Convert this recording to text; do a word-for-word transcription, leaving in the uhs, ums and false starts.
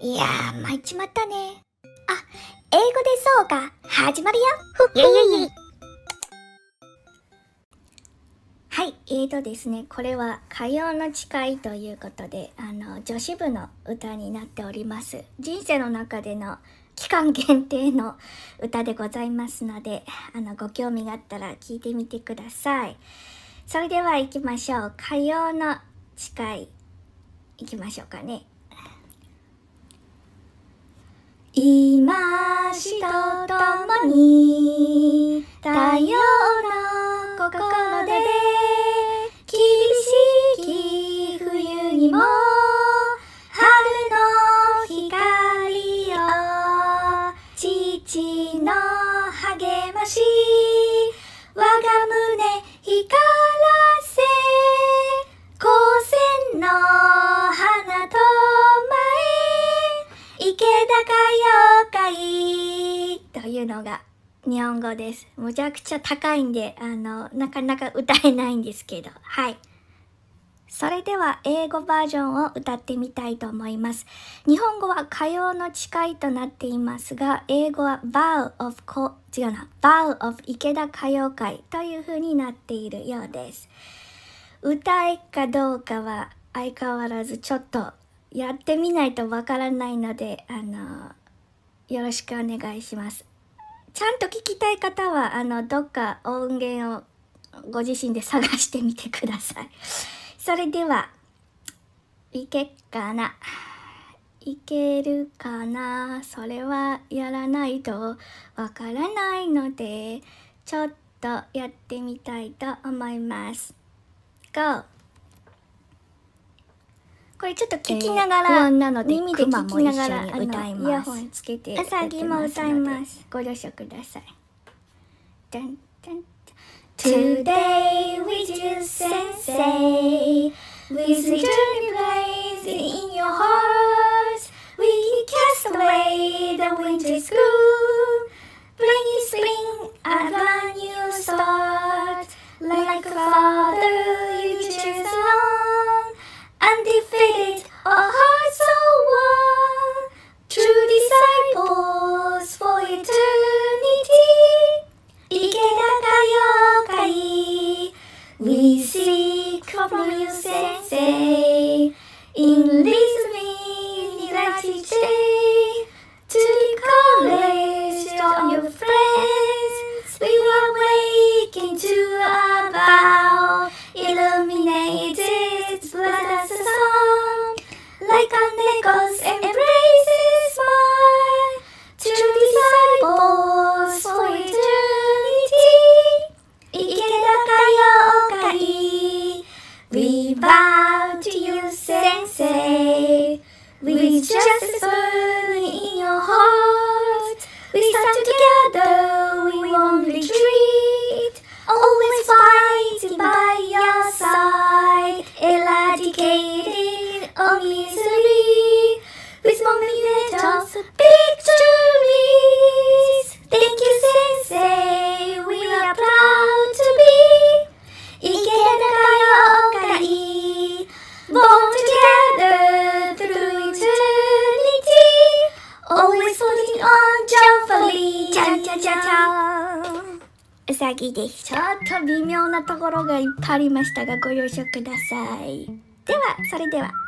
いやー、参っちまったね。あ、英語でそうが始まるよ。 イェイイェイイェイ。 はい、えーとですね、これは歌謡の誓いということで、あの、女子部の歌になっております。人生の中での期間限定の歌でございますので、あの、ご興味があったら聞いてみてください。それでは行きましょう。歌謡の誓い、行きましょうかね。今しとともに太陽の心で厳しき冬にも春の光を父の励まし我が胸光らせ光線の花と池田歌謡会というのが日本語です。むちゃくちゃ高いんで、あの、なかなか歌えないんですけど、はい。それでは英語バージョンを歌ってみたいと思います。日本語は歌謡の誓いとなっていますが、英語は Vow of こ、違うな、Vow of 池田歌謡会という風になっているようです。歌えかどうかは相変わらずちょっとやってみないとわからないので、あの、よろしくお願いします。ちゃんと聞きたい方は、あの、どっか音源をご自身で探してみてください。それでは、いけっかな。いけるかな。それはやらないとわからないので、ちょっとやってみたいと思います。Go!これちょっと聞きながら、 不安なので耳で聞きながら、 クマも一緒に歌います。 イヤホンつけてうさぎも歌います。ご了承ください。Today with you sensei, with the journey place in your heart, we cast away the winter school, bringing spring and a new start, like a father you choose alone. Undefeated, our hearts are one, true disciples for eternity. 池田歌謡会 We seek from you, sensei, in listening that each day, to encourage all your friends. We will awaken to a vow, illuminated blood as a song, like an echo's embraces smile, true disciples for eternity. 池田歌謡会 We bow to you, sensei, with justice burning in your heart. We stand together, we won't retreat, always fighting by your side, eradicating all misery, with monumental victories. Thank you, sensei, we are proud to be 池田歌謡会 Born together through eternity, always holding on joyfully. ちゃんちゃんちゃんちゃんうさぎです。ちょっと微妙なところがいっぱいありましたがご了承ください。では、それでは。